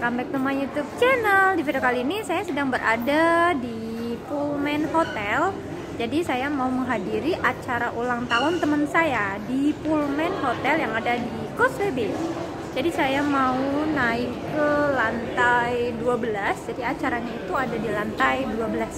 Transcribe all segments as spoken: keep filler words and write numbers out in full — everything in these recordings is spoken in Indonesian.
welcome back to my YouTube channel. Di video kali ini saya sedang berada di Pullman Hotel. Jadi saya mau menghadiri acara ulang tahun teman saya di Pullman Hotel yang ada di Causeway Bay. Jadi saya mau naik ke lantai dua belas. Jadi acaranya itu ada di lantai dua belas.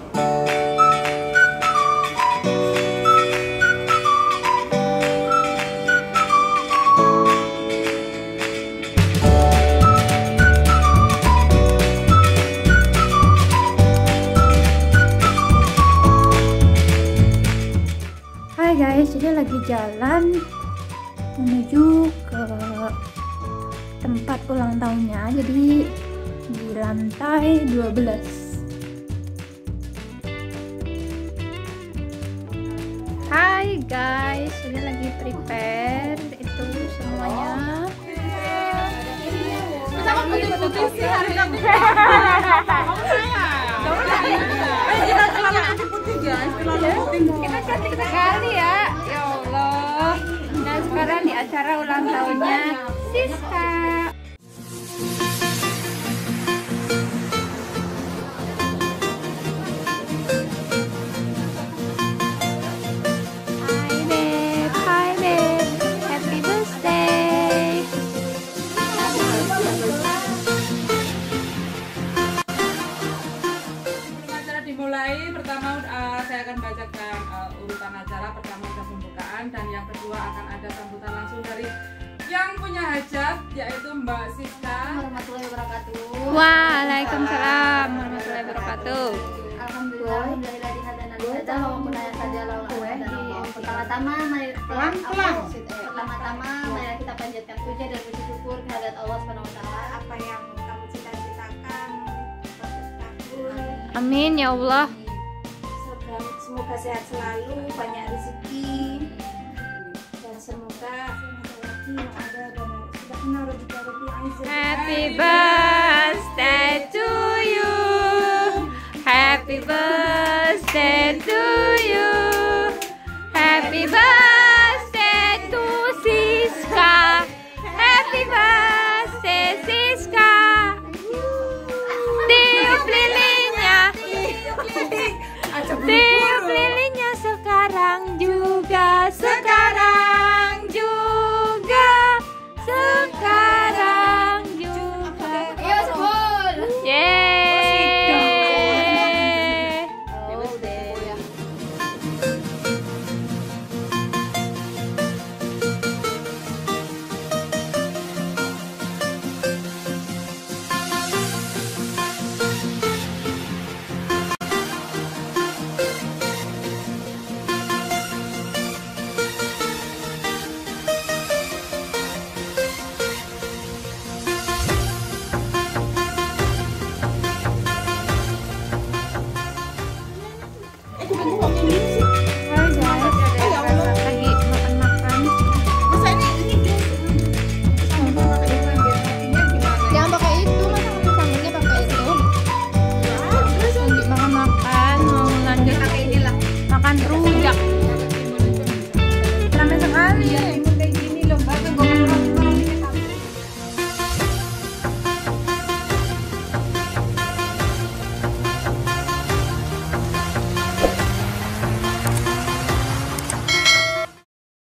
Hai guys, jadi lagi jalan menuju ke tempat ulang tahunnya, jadi di lantai dua belas. Hai guys, jadi lagi prepare itu semuanya. Sama putih-putih sih hari ini. Kita cantik sekali ya, ya Allah. Nah sekarang di acara ulang tahunnya Siska. Hai babe, hai babe, happy birthday. Acara dimulai. Pertama uh, saya akan bacakan uh, urutan acara. Pertama ada pembukaan dan yang kedua akan ada sambutan langsung dari yang punya hajat, yaitu Mbak Siska. Warahmatullahi wabarakatuh. Waalaikumsalam warahmatullahi wabarakatuh. Alhamdulillah, walaupun ayat saja pertama-tama mari pertama-tama mari kita panjatkan puja dan puji syukur kehadirat Allah Subhanahu wa taala. Apa yang kamu cita-citakan Amin ya Allah. Semoga, semoga sehat selalu, banyak rezeki, dan semoga yang ada dan sudah kenal Happy birthday to you. Happy birthday to you. Happy birthday to Siska. Happy birthday Siska. Tiup lilinnya. Tiup lilinnya sekarang juga. Sekarang juga. Sekarang juga. Ayo sebut. Yeay. Makan rujak. Ramai sekali.